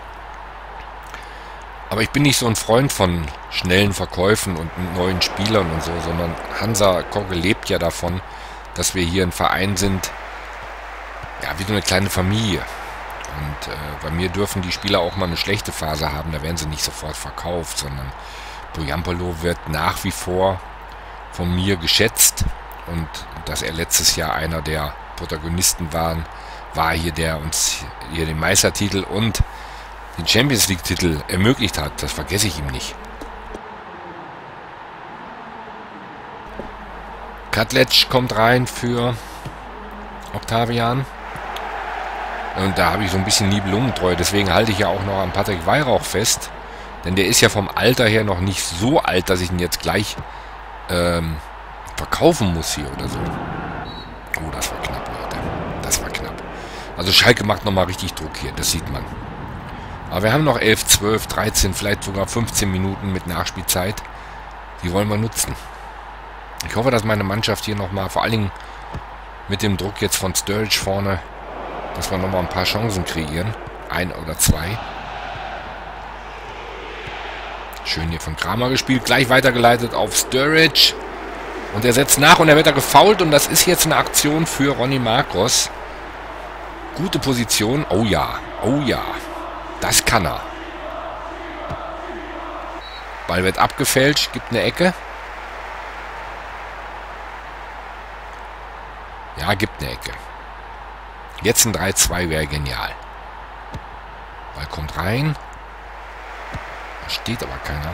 Aber ich bin nicht so ein Freund von schnellen Verkäufen und neuen Spielern und so, sondern Hansa Kogge lebt ja davon, dass wir hier ein Verein sind, ja, wie so eine kleine Familie. Und äh, bei mir dürfen die Spieler auch mal eine schlechte Phase haben, da werden sie nicht sofort verkauft, sondern Poyampalo wird nach wie vor von mir geschätzt. Und dass er letztes Jahr einer der Protagonisten war, war hier, der uns hier den Meistertitel und den Champions League Titel ermöglicht hat. Das vergesse ich ihm nicht. Katlec kommt rein für Octavian. Und da habe ich so ein bisschen Nibelungentreu. Deswegen halte ich ja auch noch an Patrick Weihrauch fest. Denn der ist ja vom Alter her noch nicht so alt, dass ich ihn jetzt gleich ähm, verkaufen muss hier oder so. Oh, das war knapp, Leute. Das war knapp. Also Schalke macht nochmal richtig Druck hier. Das sieht man. Aber wir haben noch elf, zwölf, dreizehn, vielleicht sogar fünfzehn Minuten mit Nachspielzeit. Die wollen wir nutzen. Ich hoffe, dass meine Mannschaft hier nochmal, vor allen Dingen mit dem Druck jetzt von Sturridge vorne, dass wir nochmal ein paar Chancen kreieren. Ein oder zwei. Schön hier von Kramer gespielt. Gleich weitergeleitet auf Sturridge. Und er setzt nach und er wird da gefoult. Und das ist jetzt eine Aktion für Ronny Marcos. Gute Position. Oh ja. Oh ja. Das kann er. Ball wird abgefälscht. Gibt eine Ecke. Ja, gibt eine Ecke. Jetzt ein drei zwei wäre genial. Ball kommt rein. Da steht aber keiner.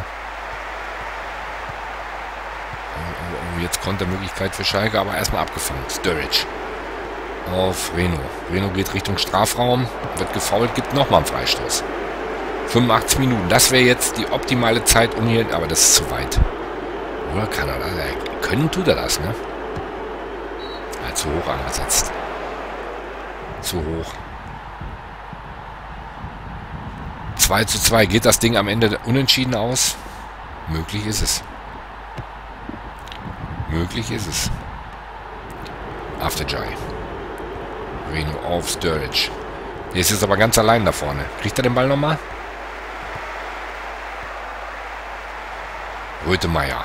Oh, oh, oh, jetzt Kontermöglichkeit für Schalke, aber erstmal abgefangen. Sturridge. Auf Reno. Reno geht Richtung Strafraum. Wird gefoult, gibt nochmal einen Freistoß. fünfundachtzig Minuten. Das wäre jetzt die optimale Zeit, um hier... Aber das ist zu weit. Oder kann er das? Können tut er das, ne? Ja, zu hoch angesetzt. Zu hoch. zwei zu zwei. Geht das Ding am Ende unentschieden aus? Möglich ist es. Möglich ist es. Afterjai. Reno auf Sturridge. Hier ist es aber ganz allein da vorne. Kriegt er den Ball nochmal? Rötemeyer.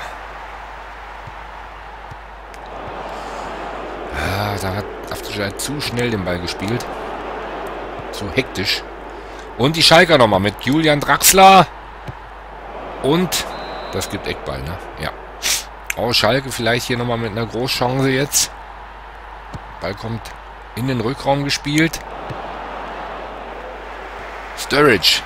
Ah, da hat Afterjai zu schnell den Ball gespielt. Zu hektisch. Und die Schalker nochmal mit Julian Draxler. Und das gibt Eckball, ne? Ja. Oh, Schalke vielleicht hier nochmal mit einer Großchance jetzt. Ball kommt in den Rückraum gespielt. Sturridge.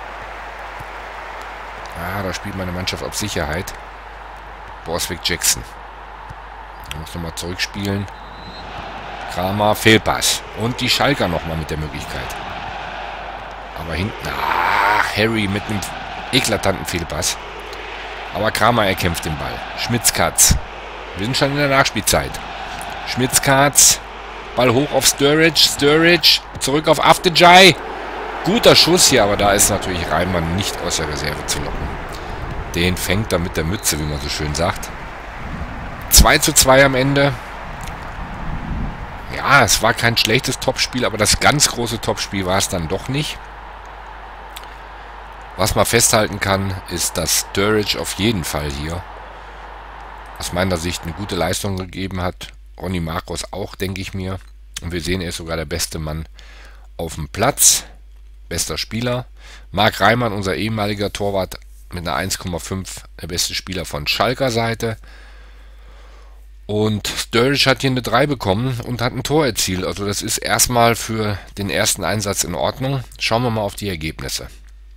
Ah, da spielt meine Mannschaft auf Sicherheit. Borswick Jackson. Da muss nochmal zurückspielen. Kramer, Fehlpass. Und die Schalker nochmal mit der Möglichkeit. Aber hinten... Ach, Harry mit einem eklatanten Fehlpass. Aber Kramer erkämpft den Ball. Schmitzkatz. Wir sind schon in der Nachspielzeit. Schmitzkatz. Ball hoch auf Sturridge. Sturridge. Zurück auf Afterjai. Guter Schuss hier, aber da ist natürlich Reimann nicht aus der Reserve zu locken. Den fängt er mit der Mütze, wie man so schön sagt. zwei zu zwei am Ende. Ja, es war kein schlechtes Topspiel, aber das ganz große Topspiel war es dann doch nicht. Was man festhalten kann, ist, dass Sturridge auf jeden Fall hier aus meiner Sicht eine gute Leistung gegeben hat. Ronny Marcos auch, denke ich mir. Und wir sehen, er ist sogar der beste Mann auf dem Platz. Bester Spieler. Marc Reimann, unser ehemaliger Torwart, mit einer eins Komma fünf, der beste Spieler von Schalker Seite. Und Sturridge hat hier eine drei bekommen und hat ein Tor erzielt. Also das ist erstmal für den ersten Einsatz in Ordnung. Schauen wir mal auf die Ergebnisse.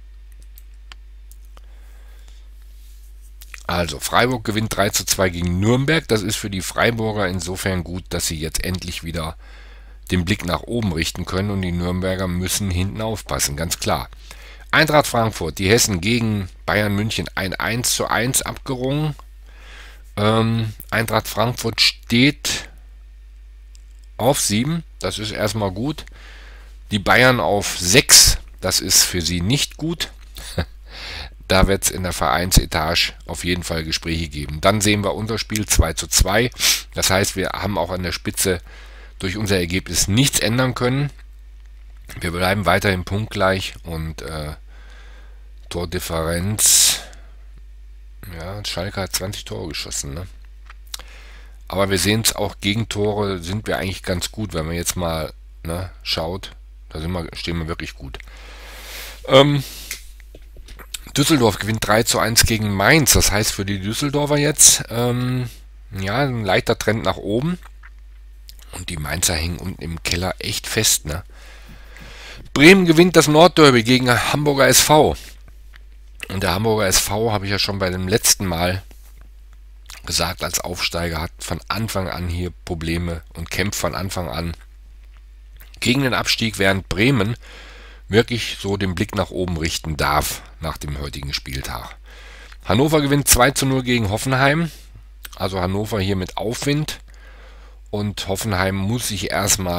Also, Freiburg gewinnt drei zu zwei gegen Nürnberg. Das ist für die Freiburger insofern gut, dass sie jetzt endlich wieder den Blick nach oben richten können. Und die Nürnberger müssen hinten aufpassen, ganz klar. Eintracht Frankfurt, die Hessen gegen Bayern München ein eins zu eins abgerungen. Ähm, Eintracht Frankfurt steht auf sieben. Das ist erstmal gut. Die Bayern auf sechs. Das ist für sie nicht gut. Da wird es in der Vereinsetage auf jeden Fall Gespräche geben. Dann sehen wir unser Spiel zwei zu zwei. Das heißt, wir haben auch an der Spitze durch unser Ergebnis nichts ändern können. Wir bleiben weiterhin punktgleich und äh, Tordifferenz. Ja, Schalke hat zwanzig Tore geschossen, ne? Aber wir sehen es auch, Gegentore sind wir eigentlich ganz gut, wenn man jetzt mal ne, schaut. Da sind wir, stehen wir wirklich gut. Ähm, Düsseldorf gewinnt drei zu eins gegen Mainz. Das heißt für die Düsseldorfer jetzt ähm, ja, ein leichter Trend nach oben. Und die Mainzer hängen unten im Keller echt fest, ne? Bremen gewinnt das Nordderby gegen Hamburger S V. Und der Hamburger S V, habe ich ja schon bei dem letzten Mal gesagt, als Aufsteiger, hat von Anfang an hier Probleme und kämpft von Anfang an gegen den Abstieg, während Bremen wirklich so den Blick nach oben richten darf nach dem heutigen Spieltag. Hannover gewinnt zwei zu null gegen Hoffenheim. Also Hannover hier mit Aufwind. Und Hoffenheim muss sich erstmal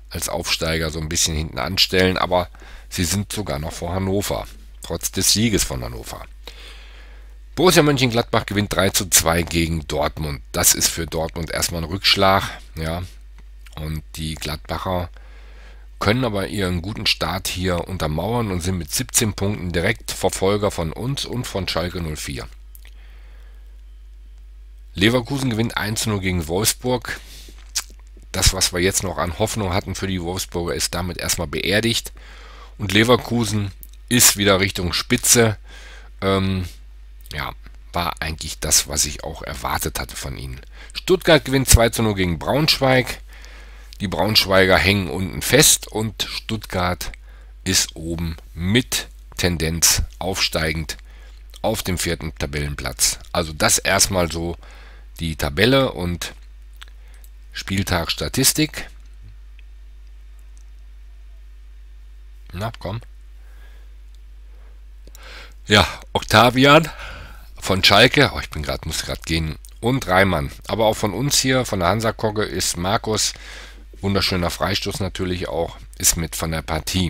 als Aufsteiger so ein bisschen hinten anstellen, aber sie sind sogar noch vor Hannover, trotz des Sieges von Hannover. Borussia Mönchengladbach gewinnt drei zu zwei gegen Dortmund. Das ist für Dortmund erstmal ein Rückschlag, ja, und die Gladbacher können aber ihren guten Start hier untermauern und sind mit siebzehn Punkten direkt Verfolger von uns und von Schalke null vier. Leverkusen gewinnt eins zu null gegen Wolfsburg. Das, was wir jetzt noch an Hoffnung hatten für die Wolfsburger, ist damit erstmal beerdigt. Und Leverkusen ist wieder Richtung Spitze. Ähm, ja, war eigentlich das, was ich auch erwartet hatte von ihnen. Stuttgart gewinnt zwei zu null gegen Braunschweig. Die Braunschweiger hängen unten fest und Stuttgart ist oben mit Tendenz aufsteigend auf dem vierten Tabellenplatz. Also das erstmal so die Tabelle und Spieltagsstatistik. Na, komm. Ja, Octavian von Schalke, oh, ich bin gerade, muss gerade gehen, und Reimann. Aber auch von uns hier, von der Hansa-Kogge, ist Markus, wunderschöner Freistoß natürlich auch, ist mit von der Partie.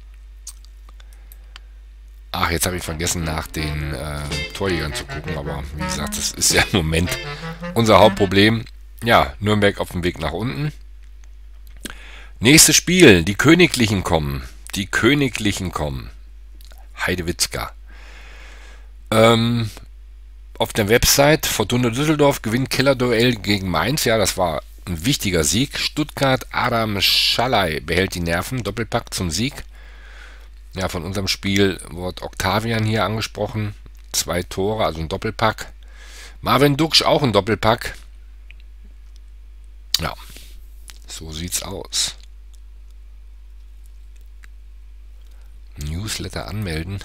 Ach, jetzt habe ich vergessen, nach den äh, Torjägern zu gucken, aber wie gesagt, das ist ja im Moment unser Hauptproblem. Ja, Nürnberg auf dem Weg nach unten. Nächstes Spiel, die Königlichen kommen. Die Königlichen kommen. Heidewitzka. Ähm, auf der Website Fortuna Düsseldorf gewinnt Kellerduell gegen Mainz. Ja, das war ein wichtiger Sieg. Stuttgart, Adam Schalay behält die Nerven. Doppelpack zum Sieg. Ja, von unserem Spiel wird Octavian hier angesprochen. Zwei Tore, also ein Doppelpack. Marvin Duksch auch ein Doppelpack. Ja, so sieht's aus. Newsletter anmelden.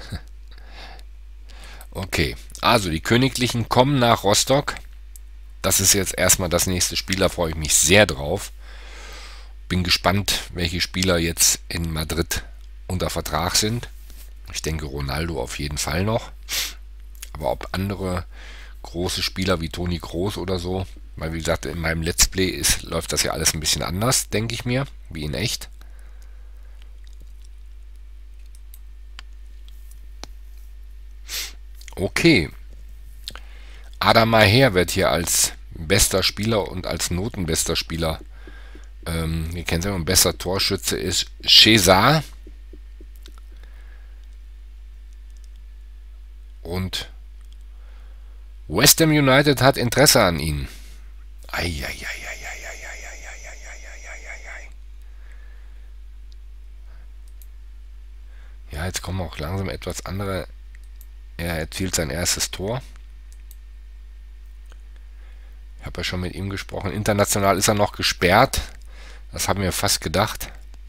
Okay, also die Königlichen kommen nach Rostock. Das ist jetzt erstmal das nächste Spiel, da freue ich mich sehr drauf. Bin gespannt, welche Spieler jetzt in Madrid unter Vertrag sind. Ich denke Ronaldo auf jeden Fall noch. Aber ob andere große Spieler wie Toni Kroos oder so, weil wie gesagt, in meinem Let's Play ist, läuft das ja alles ein bisschen anders, denke ich mir, wie in echt. Okay. Adam Maher wird hier als bester Spieler und als notenbester Spieler, ähm, ihr kennt ja, ein bester Torschütze ist Cesar. Und West Ham United hat Interesse an ihn. Eieieiei. Ja, jetzt kommen auch langsam etwas andere. Er erzielt sein erstes Tor. Ich habe ja schon mit ihm gesprochen. International ist er noch gesperrt. Das haben wir fast gedacht.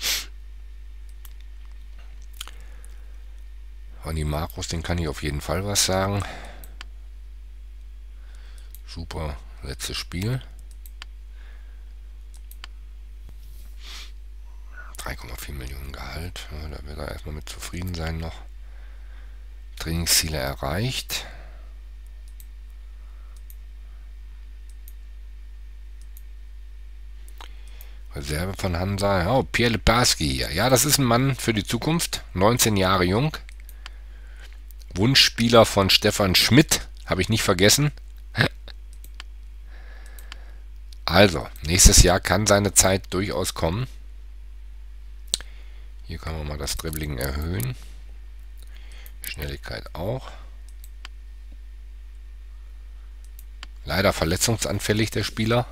Von die Markus, den kann ich auf jeden Fall was sagen. Super, letztes Spiel. drei Komma vier Millionen Gehalt. Ja, da wird er erstmal mit zufrieden sein noch. Trainingsziele erreicht. Reserve von Hansa. Oh, Pierre Lebarski hier. Ja, das ist ein Mann für die Zukunft. neunzehn Jahre jung. Wunschspieler von Stefan Schmidt. Habe ich nicht vergessen. Also, nächstes Jahr kann seine Zeit durchaus kommen. Hier kann man mal das Dribbling erhöhen. Schnelligkeit auch. Leider verletzungsanfällig der Spieler.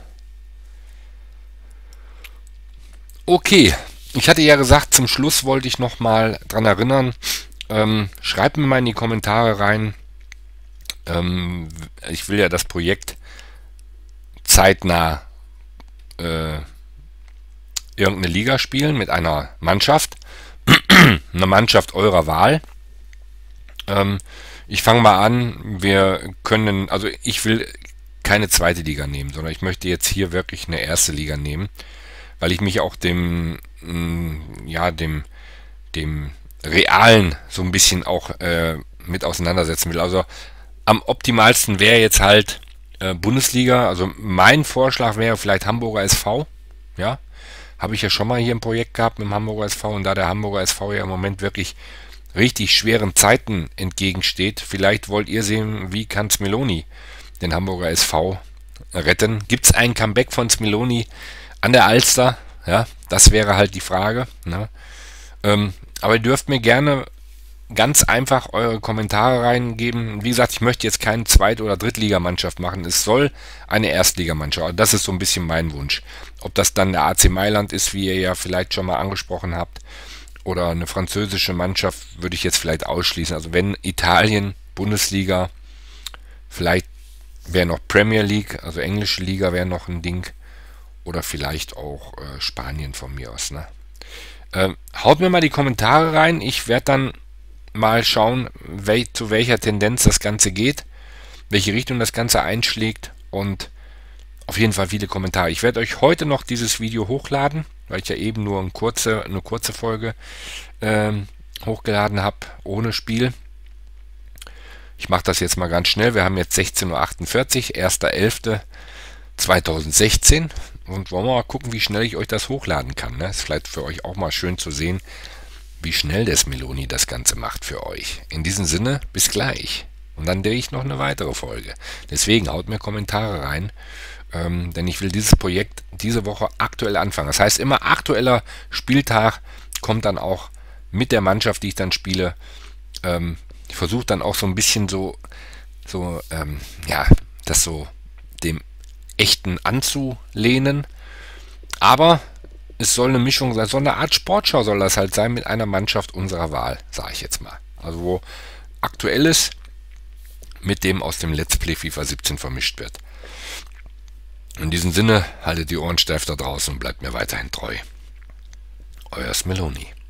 Okay, ich hatte ja gesagt, zum Schluss wollte ich noch mal dran erinnern. Ähm, schreibt mir mal in die Kommentare rein. Ähm, ich will ja das Projekt zeitnah äh, irgendeine Liga spielen mit einer Mannschaft. Eine Mannschaft eurer Wahl. Ähm, ich fange mal an. Wir können, also ich will keine zweite Liga nehmen, sondern ich möchte jetzt hier wirklich eine erste Liga nehmen, weil ich mich auch dem, mh, ja, dem, dem Realen so ein bisschen auch äh, mit auseinandersetzen will. Also am optimalsten wäre jetzt halt äh, Bundesliga. Also mein Vorschlag wäre vielleicht Hamburger S V. Ja, habe ich ja schon mal hier ein Projekt gehabt mit dem Hamburger S V, und da der Hamburger S V ja im Moment wirklich richtig schweren Zeiten entgegensteht, vielleicht wollt ihr sehen, wie kann Smiloni den Hamburger S V retten. Gibt es ein Comeback von Smiloni an der Alster? Ja, das wäre halt die Frage. Ne? Ähm, aber ihr dürft mir gerne ganz einfach eure Kommentare reingeben. Wie gesagt, ich möchte jetzt keine Zweit- oder Drittligamannschaft machen. Es soll eine Erstligamannschaft. Das ist so ein bisschen mein Wunsch. Ob das dann der A C Mailand ist, wie ihr ja vielleicht schon mal angesprochen habt, oder eine französische Mannschaft, würde ich jetzt vielleicht ausschließen. Also wenn Italien, Bundesliga, vielleicht wäre noch Premier League, also englische Liga wäre noch ein Ding. Oder vielleicht auch äh, Spanien von mir aus. Ne? Ähm, haut mir mal die Kommentare rein. Ich werde dann mal schauen, wel zu welcher Tendenz das Ganze geht, welche Richtung das Ganze einschlägt, und auf jeden Fall viele Kommentare. Ich werde euch heute noch dieses Video hochladen, weil ich ja eben nur eine kurze, eine kurze Folge ähm, hochgeladen habe, ohne Spiel. Ich mache das jetzt mal ganz schnell. Wir haben jetzt sechzehn Uhr achtundvierzig, erster elfter zweitausendsechzehn, und wollen wir mal gucken, wie schnell ich euch das hochladen kann. Ne? Ist vielleicht für euch auch mal schön zu sehen, wie schnell der Smiloni das Ganze macht für euch. In diesem Sinne, bis gleich. Und dann drehe ich noch eine weitere Folge. Deswegen haut mir Kommentare rein, ähm, denn ich will dieses Projekt diese Woche aktuell anfangen. Das heißt, immer aktueller Spieltag kommt dann auch mit der Mannschaft, die ich dann spiele. Ähm, ich versuche dann auch so ein bisschen so, so ähm, ja, das so dem Echten anzulehnen. Aber es soll eine Mischung sein, so eine Art Sportschau soll das halt sein mit einer Mannschaft unserer Wahl, sage ich jetzt mal. Also wo Aktuelles mit dem aus dem Let's Play FIFA siebzehn vermischt wird. In diesem Sinne, haltet die Ohren steif da draußen und bleibt mir weiterhin treu. Euer Smiloni.